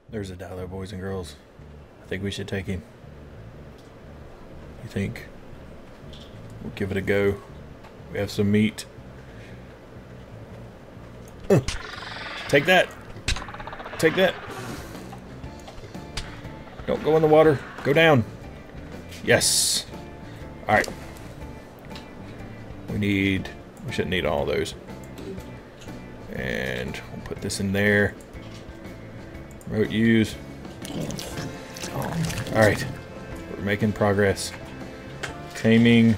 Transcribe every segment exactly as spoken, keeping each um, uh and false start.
There's a dollar, boys and girls. I think we should take him. You think? We'll give it a go. We have some meat. Uh, take that! Take that! Don't go in the water. Go down. Yes! Alright. We need... We shouldn't need all those. And we'll put this in there. Remote use. Alright. We're making progress. Taming.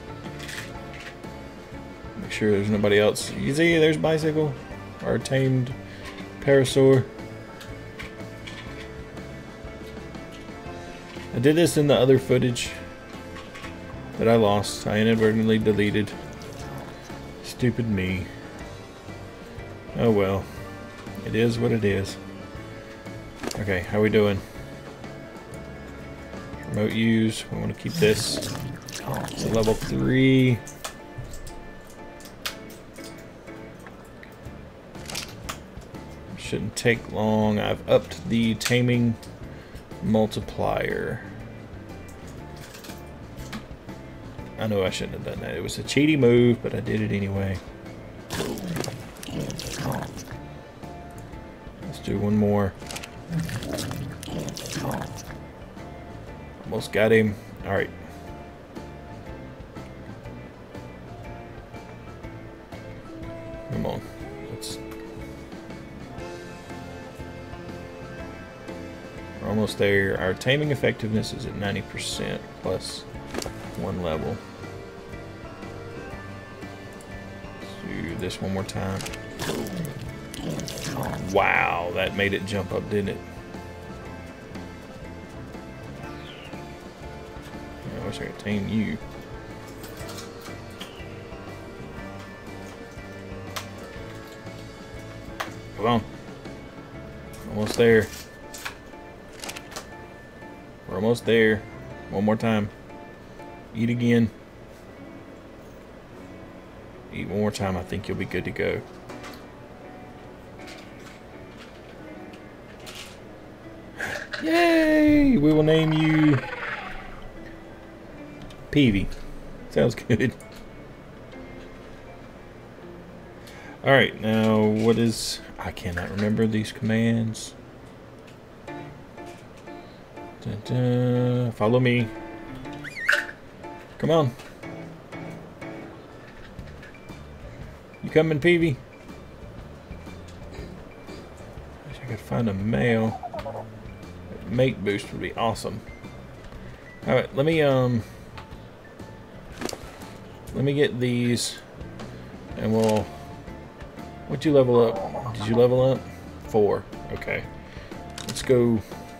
Make sure there's nobody else. You see, there's Bicycle. Our tamed Parasaur. I did this in the other footage that I lost. I inadvertently deleted. Stupid me. Oh well. It is what it is. Okay, how we doing? Remote use. We want to keep this to level three. Shouldn't take long. I've upped the taming multiplier. I know I shouldn't have done that. It was a cheaty move, but I did it anyway. Let's do one more. Almost got him. Alright. Come on. Let's... We're almost there. Our taming effectiveness is at ninety percent plus one level. Let's do this one more time. Wow, that made it jump up, didn't it? I wish I could tame you. Come on. Almost there. We're almost there. One more time. Eat again. Eat one more time. I think you'll be good to go. Yay! We will name you Peevy. Sounds good. Alright, now what is... I cannot remember these commands. Dun, dun. Follow me. Come on. You coming, Peevy? Wish I could find a male. Mate boost would be awesome. Alright, let me um let me get these and we'll what'd you level up? Did you level up? Four. Okay. Let's go.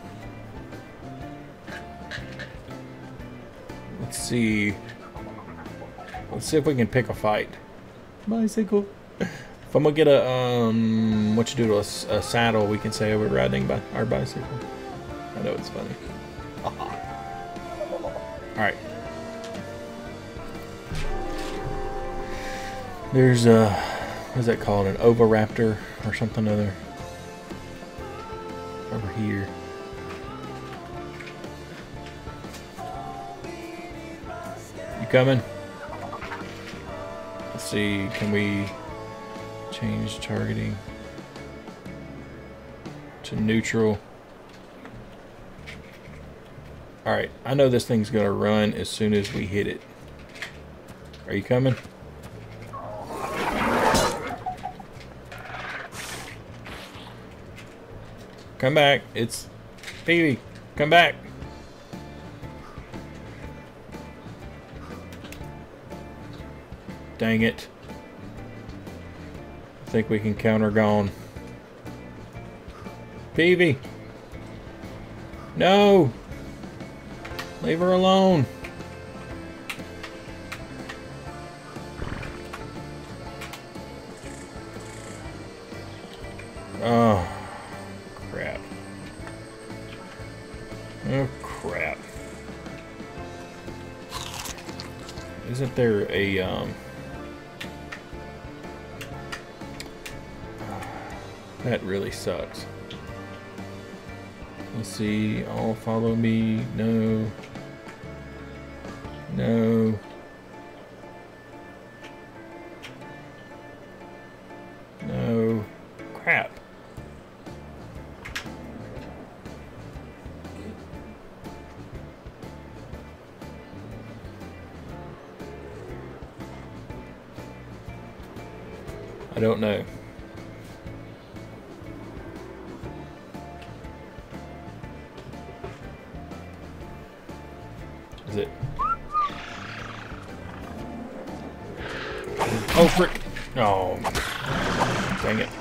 Let's see. Let's see if we can pick a fight. Bicycle. If I'm gonna get a um what you do to a, a saddle, we can say we're riding by our bicycle. I know it's funny. Alright. There's a, what is that called? An Oviraptor or something other. Over here. You coming? Let's see, can we change targeting to neutral? Alright, I know this thing's gonna run as soon as we hit it. Are you coming? Come back. It's Peevy. Come back. Dang it. I think we can counter Gone. Peevy. No. Leave her alone. Oh, crap. Oh, crap. Isn't there a, um... that really sucks. Let's see. All follow me. No. No. No. Crap. I don't know. Is it? Oh, frick. Oh. Dang it.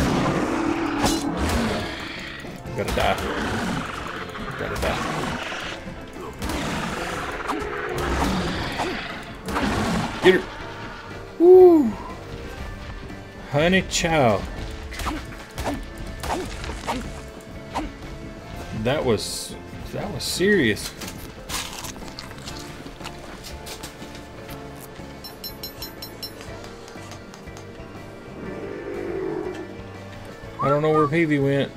Gotta die. Gotta die. Get her. Woo. Honey chow. That was that was serious. I don't know where Peavy went.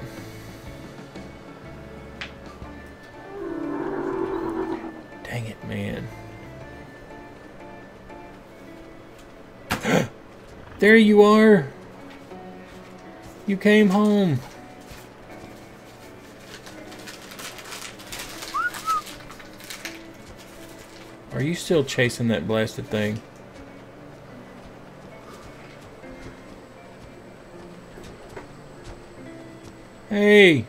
Dang it, man. There you are. You came home. Are you still chasing that blasted thing? Hey.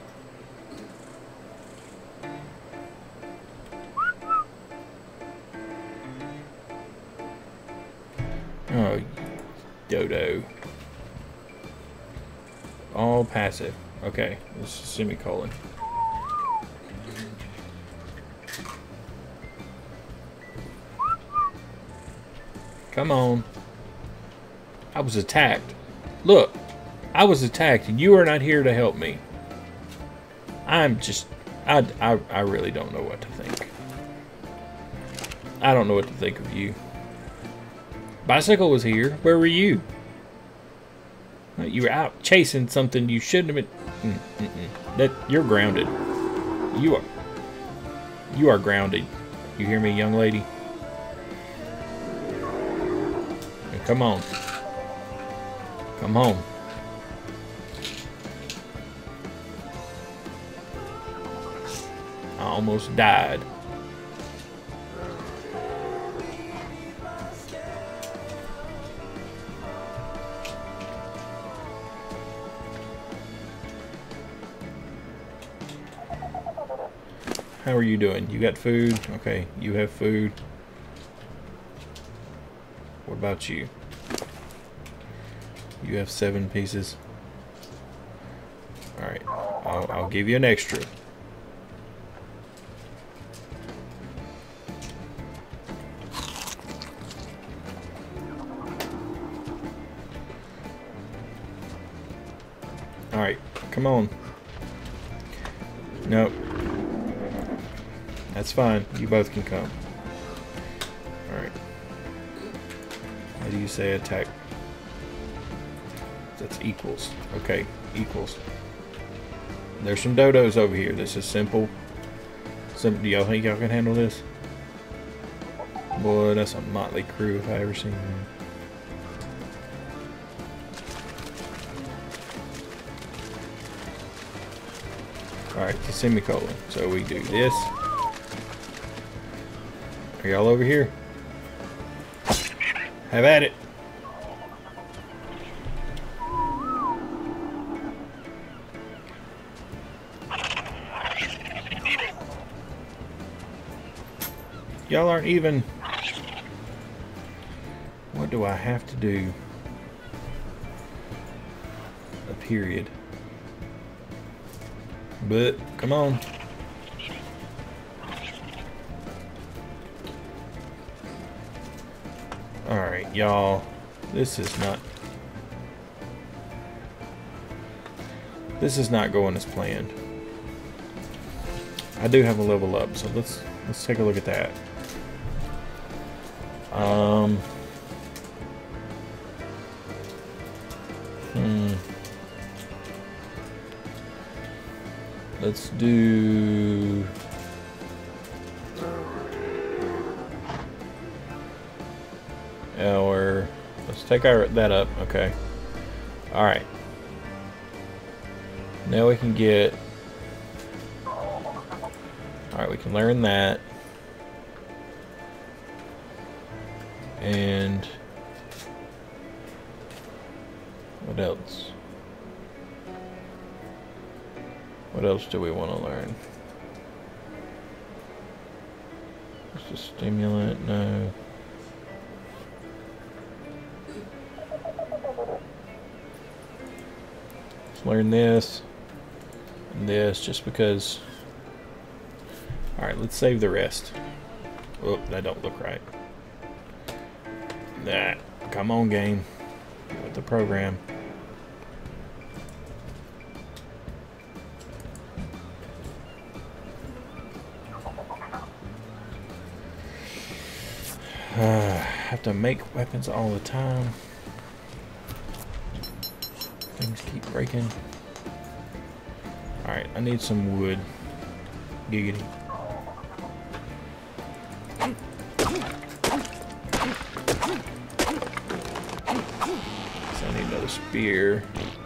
Oh, dodo. All passive. Okay, this is semicolon. Come on. I was attacked. Look, I was attacked and you are not here to help me. I'm just, I, I, I really don't know what to think. I don't know what to think of you. Bicycle was here. Where were you? You were out chasing something you shouldn't have been. Mm, mm, mm. That you're grounded. You are. You are grounded. You hear me, young lady? Now, come on. Come home. I almost died. How are you doing? You got food? Okay, you have food. What about you? You have seven pieces. Alright, I'll, I'll give you an extra. Alright, come on. Nope. That's fine. You both can come. Alright. How do you say attack? That's equals. Okay, equals. There's some dodos over here. This is simple. Simple. Do y'all think y'all can handle this? Boy, that's a motley crew if I ever seen one. Alright, the semicolon. So we do this. Are y'all over here? Have at it. Y'all aren't even. What do I have to do? A period. But, come on. Alright, y'all. This is not... This is not going as planned. I do have a level up, so let's let's take a look at that. Um... Hmm... let's do... Our... Let's take our that up. Okay. Alright. Now we can get... Alright, we can learn that. And... What else? What else do we want to learn? Just a stimulant? No. Let's learn this and this just because. Alright, let's save the rest. Oh, that don't look right. Nah, come on, game. With the program. Uh, have to make weapons all the time. Things keep breaking. Alright, I need some wood. Giggity. So I need another spear.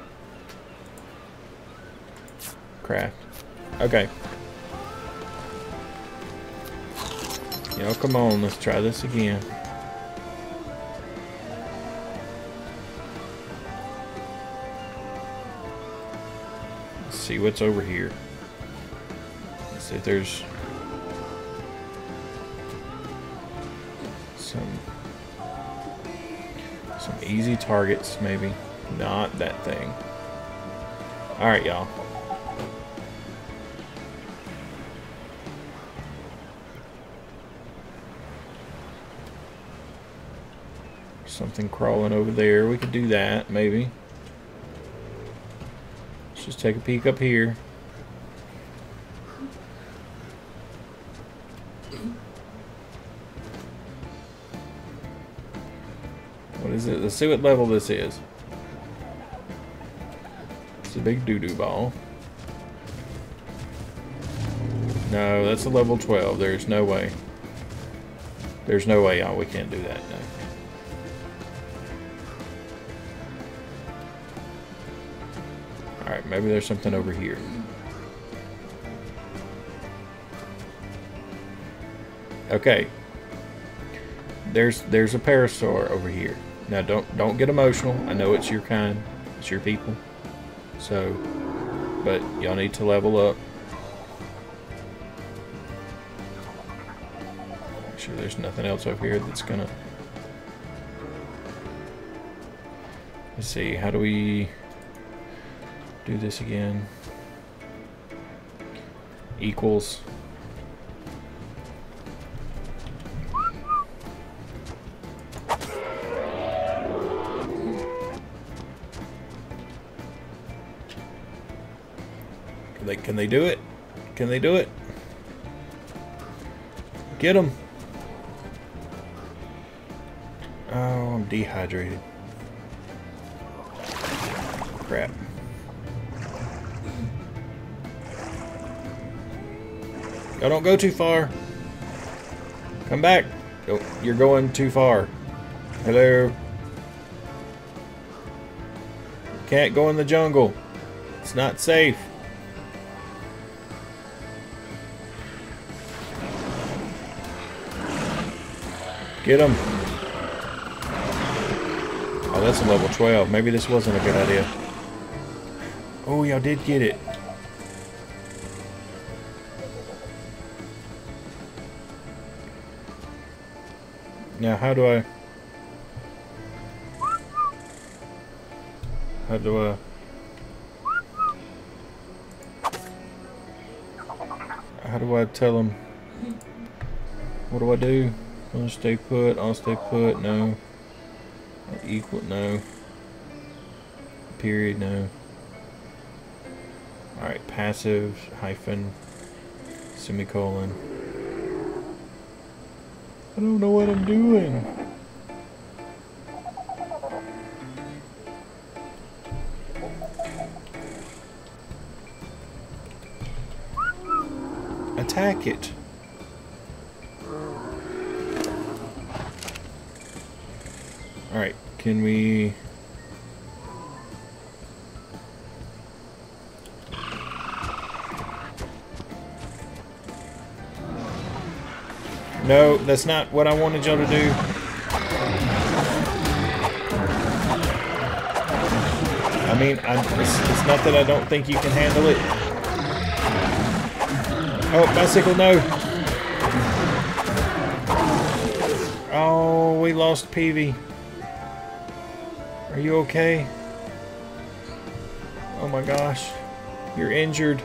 Craft. Okay. Yo, come on, let's try this again. Let's see what's over here. Let's see if there's some some easy targets, maybe. Not that thing. Alright, y'all. Something crawling over there. We could do that, maybe. Let's just take a peek up here. What is it? Let's see what level this is. It's a big doo-doo ball. No, that's a level twelve. There's no way. There's no way, y'all. We can't do that. No. Alright, maybe there's something over here. Okay. There's there's a parasaur over here. Now don't don't get emotional. I know it's your kind. It's your people. So, but y'all need to level up. Make sure there's nothing else over here that's gonna... Let's see, how do we do this again? Equals. Can they, can they do it? Can they do it? Get them. Oh, I'm dehydrated. Crap. Y'all don't go too far. Come back. Oh, you're going too far. Hello. Can't go in the jungle. It's not safe. Get him. Oh, that's a level twelve. Maybe this wasn't a good idea. Oh, y'all did get it. Now, how do I... How do I... How do I tell them? What do I do? I'll stay put, I'll stay put, no. Equal, no. Period, no. Alright, passive, hyphen, semicolon. I don't know what I'm doing. Attack it. Alright, can we... No, that's not what I wanted y'all to do. I mean, I, it's, it's not that I don't think you can handle it. Oh, bicycle, no. Oh, we lost Peevy. Are you okay? Oh my gosh. You're injured.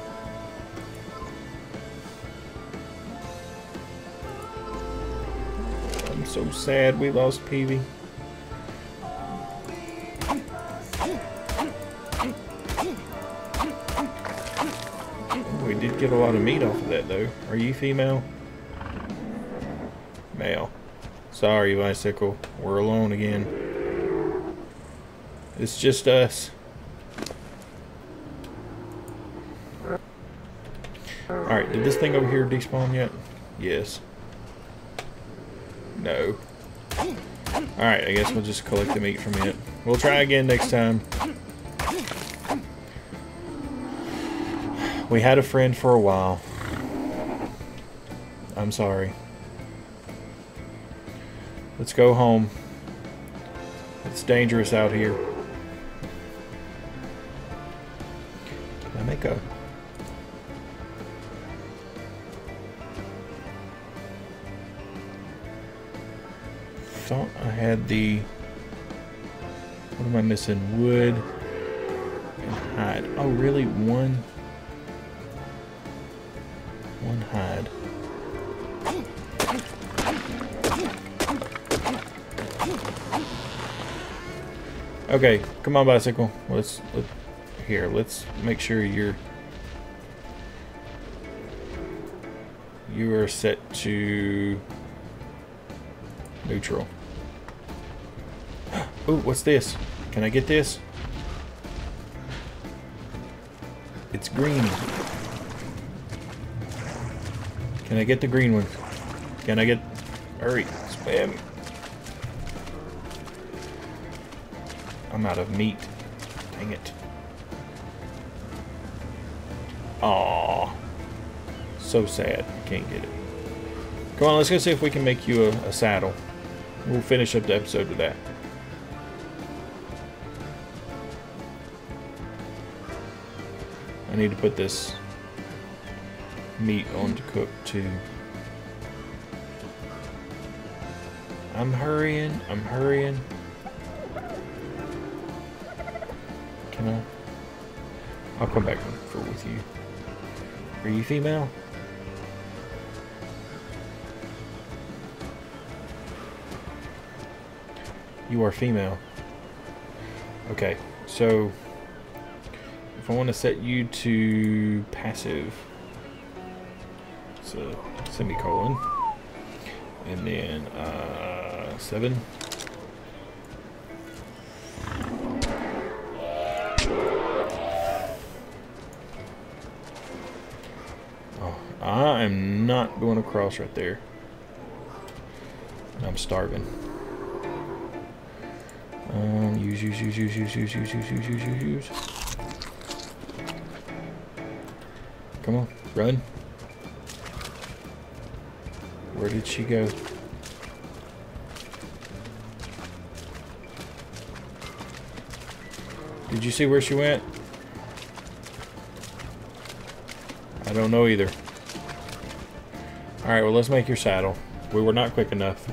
I'm so sad we lost Peevy. We did get a lot of meat off of that though. Are you female? Male. Sorry, bicycle. We're alone again. It's just us. Alright, did this thing over here despawn yet? Yes. No. Alright, I guess we'll just collect the meat from it. We'll try again next time. We had a friend for a while. I'm sorry. Let's go home. It's dangerous out here. Can I make a... thought I had the... what am I missing? Wood and hide. Oh, really? One... one hide. Okay, come on, bicycle. Let's let, here. Let's make sure you're you are set to neutral. Oh, what's this? Can I get this? It's green. Can I get the green one? Can I get... hurry, spam. I'm out of meat. Dang it. Aww. So sad. I can't get it. Come on, let's go see if we can make you a, a saddle. We'll finish up the episode with that. I need to put this meat on to cook too. I'm hurrying. I'm hurrying. Can I? I'll come back for with you. Are you female? You are female. Okay, so if I want to set you to passive, so semicolon, and then uh, seven. Oh, I am not going across right there. I'm starving. Um, use, use, use, use, use, use, use, use, use, use, use, use. Come on, run. Where did she go? Did you see where she went? I don't know either. Alright, well, let's make your saddle. We were not quick enough.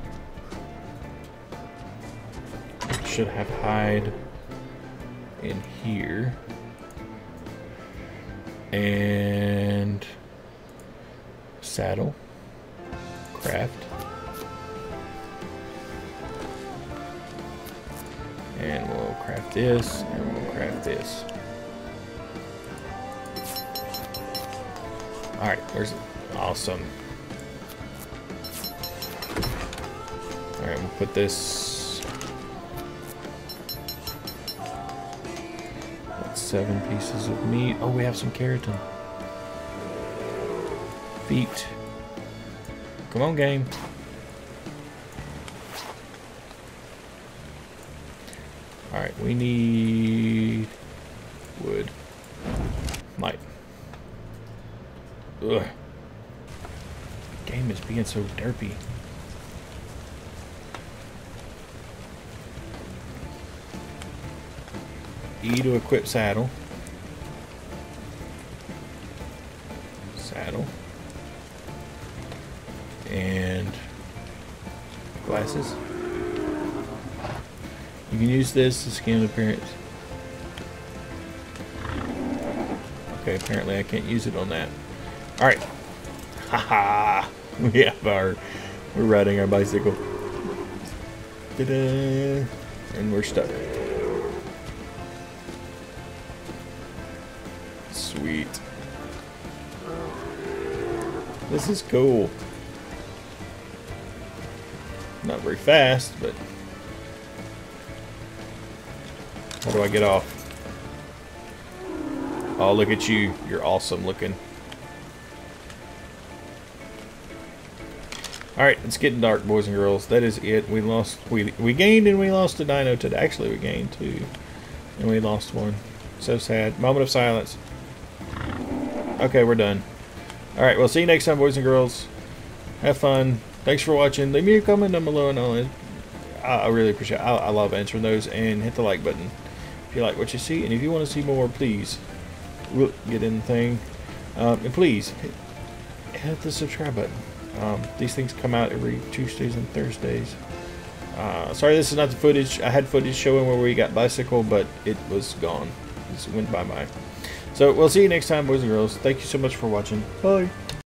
Should have hide in here. And saddle. Craft. And we'll craft this, and we'll craft this. Alright, there's awesome. Alright, we'll put this. That's seven pieces of meat. Oh, we have some keratin. feet. Come on, game. Alright, we need wood. Might. Ugh. Game is being so derpy. E to equip saddle. Saddle. And glasses. You can use this to scan appearance. Okay, apparently I can't use it on that. Alright. Haha. We have our, we're riding our bicycle. Ta-da! And we're stuck. Sweet. This is cool. Not very fast, but how do I get off? Oh, look at you. You're awesome looking. Alright, it's getting dark, boys and girls. That is it. We lost, we, we gained and we lost a dino today. Actually, we gained two. And we lost one. So sad. Moment of silence. Okay, we're done. Alright, we'll see you next time, boys and girls. Have fun. Thanks for watching. Leave me a comment down below, and I'll, I, I really appreciate it. I, I love answering those. And hit the like button if you like what you see. And if you want to see more, please get in the thing. Um, and please hit, hit the subscribe button. Um, these things come out every Tuesdays and Thursdays. Uh, sorry, this is not the footage. I had footage showing where we got bicycle, but it was gone. It went bye-bye. So we'll see you next time, boys and girls. Thank you so much for watching. Bye.